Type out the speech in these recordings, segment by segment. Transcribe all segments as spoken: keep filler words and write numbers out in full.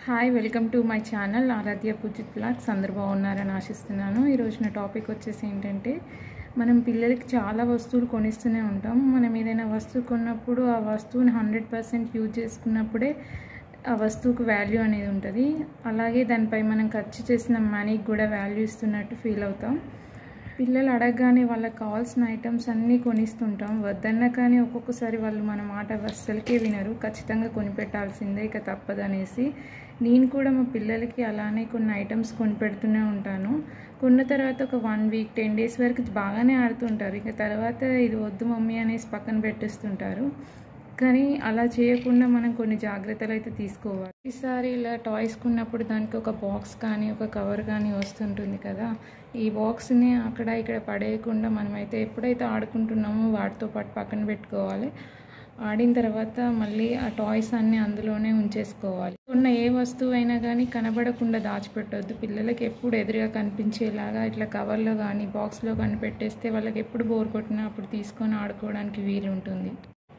Hi welcome to my channel Aaradhya Poojith vlogs. అందరూ బాగున్నారని ఆశిస్తున్నాను. ఈరోజు నా టాపిక్ వచ్చేసి ఏంటంటే, మనం పిల్లలకి చాలా వస్తువులు కొనిస్తూనే ఉంటాం. మనం ఏదైనా వస్తువు కొన్నప్పుడు ఆ వస్తువుని హండ్రెడ్ పర్సెంట్ యూజ్ చేసుకున్నప్పుడే ఆ వస్తువుకు వాల్యూ అనేది ఉంటుంది. అలాగే దానిపై మనం ఖర్చు చేసిన మనీకి కూడా వాల్యూ ఇస్తున్నట్టు ఫీల్ అవుతాం. పిల్లలు అడగగానే వాళ్ళకి కావాల్సిన ఐటమ్స్ అన్నీ కొనిస్తుంటాం. వద్దన్నా కానీ ఒక్కొక్కసారి వాళ్ళు మన మాట అస్సలకే వినరు. ఖచ్చితంగా కొనిపెట్టాల్సిందే, ఇక తప్పదనేసి నేను కూడా మా పిల్లలకి అలానే కొన్ని ఐటమ్స్ కొనిపెడుతూనే ఉంటాను. కొన్న తర్వాత ఒక వన్ వీక్ టెన్ డేస్ వరకు బాగానే ఆడుతుంటారు. ఇక తర్వాత ఇది వద్దు మమ్మీ అనేసి పక్కన పెట్టేస్తుంటారు. కానీ అలా చేయకుండా మనం కొన్ని జాగ్రత్తలు అయితే తీసుకోవాలి. ఈసారి ఇలా టాయ్స్ కొన్నప్పుడు దానికి ఒక బాక్స్ కానీ ఒక కవర్ కానీ వస్తుంటుంది కదా, ఈ బాక్స్ని అక్కడ ఇక్కడ పడేయకుండా మనమైతే ఎప్పుడైతే ఆడుకుంటున్నామో వాటితో పాటు పక్కన పెట్టుకోవాలి. ఆడిన తర్వాత మళ్ళీ ఆ టాయ్స్ అన్నీ అందులోనే ఉంచేసుకోవాలి. ఉన్న ఏ వస్తువు అయినా కానీ కనబడకుండా దాచిపెట్టొద్దు. పిల్లలకి ఎప్పుడు ఎదురుగా కనిపించేలాగా ఇట్లా కవర్లో కానీ బాక్స్లో కానీ పెట్టేస్తే వాళ్ళకి ఎప్పుడు బోర్ కొట్టినా అప్పుడు తీసుకొని ఆడుకోవడానికి వీలు ఉంటుంది.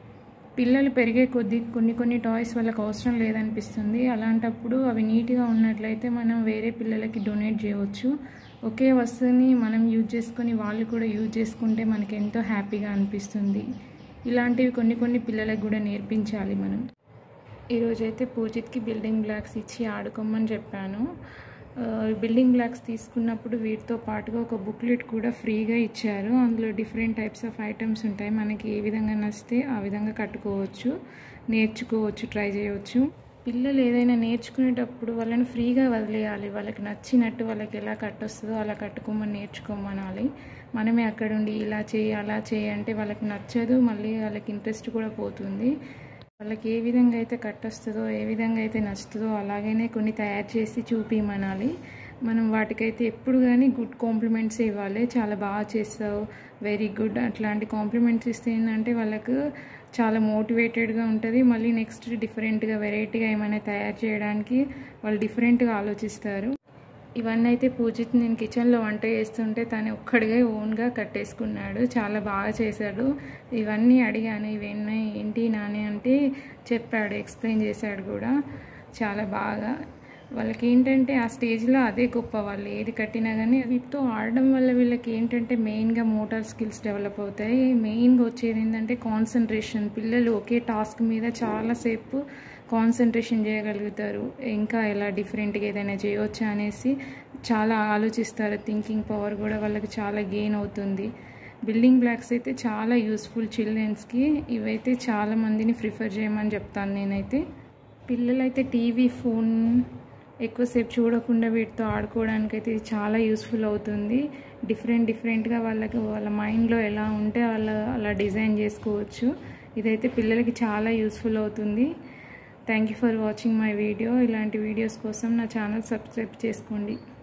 పిల్లలు పెరిగే కొద్దీ కొన్ని కొన్ని టాయ్స్ వాళ్ళకి అవసరం లేదనిపిస్తుంది. అలాంటప్పుడు అవి నీట్గా ఉన్నట్లయితే మనం వేరే పిల్లలకి డొనేట్ చేయవచ్చు. ఒకే వస్తువుని మనం యూజ్ చేసుకొని వాళ్ళు కూడా యూజ్ చేసుకుంటే మనకి ఎంతో హ్యాపీగా అనిపిస్తుంది. ఇలాంటివి కొన్ని కొన్ని పిల్లలకు కూడా నేర్పించాలి మనం. ఈరోజైతే పూజిత్కి బిల్డింగ్ బ్లాక్స్ ఇచ్చి ఆడుకోమని చెప్పాను. బిల్డింగ్ బ్లాక్స్ తీసుకున్నప్పుడు వీటితో పాటుగా ఒక బుక్లెట్ కూడా ఫ్రీగా ఇచ్చారు. అందులో డిఫరెంట్ టైప్స్ ఆఫ్ ఐటమ్స్ ఉంటాయి. మనకి ఏ విధంగా నచ్చితే ఆ విధంగా కట్టుకోవచ్చు, నేర్చుకోవచ్చు, ట్రై చేయవచ్చు. పిల్లలు ఏదైనా నేర్చుకునేటప్పుడు వాళ్ళని ఫ్రీగా వదిలేయాలి. వాళ్ళకి నచ్చినట్టు వాళ్ళకి ఎలా కట్టొస్తుందో అలా కట్టుకోమని నేర్చుకోమనాలి. మనమే అక్కడుండి ఇలా చేయి అలా చేయి అంటే వాళ్ళకి నచ్చదు, మళ్ళీ వాళ్ళకి ఇంట్రెస్ట్ కూడా పోతుంది. వాళ్ళకి ఏ విధంగా అయితే కట్టొస్తుందో ఏ విధంగా అయితే నచ్చుతుందో అలాగనే కొన్ని తయారు చేసి చూపించమనాలి. మనం వాటికైతే ఎప్పుడు కానీ గుడ్ కాంప్లిమెంట్స్ ఇవ్వాలి. చాలా బాగా చేస్తావు, వెరీ గుడ్ అట్లాంటి కాంప్లిమెంట్స్ ఇస్తే ఏంటంటే వాళ్ళకు చాలా మోటివేటెడ్గా ఉంటుంది. మళ్ళీ నెక్స్ట్ డిఫరెంట్గా వెరైటీగా ఏమైనా తయారు చేయడానికి వాళ్ళు డిఫరెంట్గా ఆలోచిస్తారు. ఇవన్నీ అయితే పూజిత్ నేను కిచెన్లో వంట చేస్తుంటే తను ఒక్కడిగా ఓన్గా కట్టేసుకున్నాడు. చాలా బాగా చేశాడు. ఇవన్నీ అడిగాను, ఇవన్నీ ఏంటి నాని అంటే చెప్పాడు, ఎక్స్ప్లెయిన్ చేశాడు కూడా చాలా బాగా. వాళ్ళకి ఏంటంటే ఆ స్టేజ్లో అదే గొప్ప. వాళ్ళు ఏది కట్టినా కానీ వీటితో ఆడడం వల్ల వీళ్ళకి ఏంటంటే మెయిన్గా మోటార్ స్కిల్స్ డెవలప్ అవుతాయి. మెయిన్గా వచ్చేది ఏంటంటే కాన్సన్ట్రేషన్. పిల్లలు ఒకే టాస్క్ మీద చాలాసేపు కాన్సన్ట్రేషన్ చేయగలుగుతారు. ఇంకా ఎలా డిఫరెంట్గా ఏదైనా చేయవచ్చా అనేసి చాలా ఆలోచిస్తారు. థింకింగ్ పవర్ కూడా వాళ్ళకి చాలా గెయిన్ అవుతుంది. బిల్డింగ్ బ్లాక్స్ అయితే చాలా యూస్ఫుల్ చిల్డ్రన్స్కి. ఇవైతే చాలా మందిని ప్రిఫర్ చేయమని చెప్తాను నేనైతే. పిల్లలైతే టీవీ ఫోన్ ఎక్కువసేపు చూడకుండా వీటితో ఆడుకోవడానికి అయితే ఇది చాలా యూస్ఫుల్ అవుతుంది. డిఫరెంట్ డిఫరెంట్గా వాళ్ళకి వాళ్ళ మైండ్లో ఎలా ఉంటే వాళ్ళ అలా డిజైన్ చేసుకోవచ్చు. ఇదైతే పిల్లలకి చాలా యూస్ఫుల్ అవుతుంది. Thank you for watching my video. ఇలాంటి వీడియోస్ కోసం నా ఛానల్ సబ్స్క్రైబ్ చేసుకోండి.